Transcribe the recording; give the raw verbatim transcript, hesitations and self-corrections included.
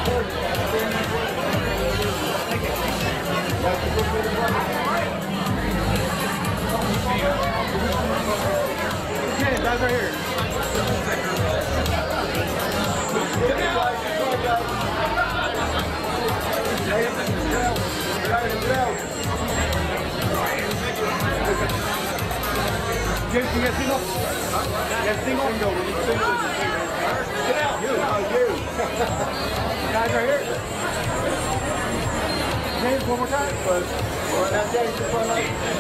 Okay, guys right here. James, you got single? You got single? Get out. You. You. Guys right here. James, one more time. Well, now James, just one more.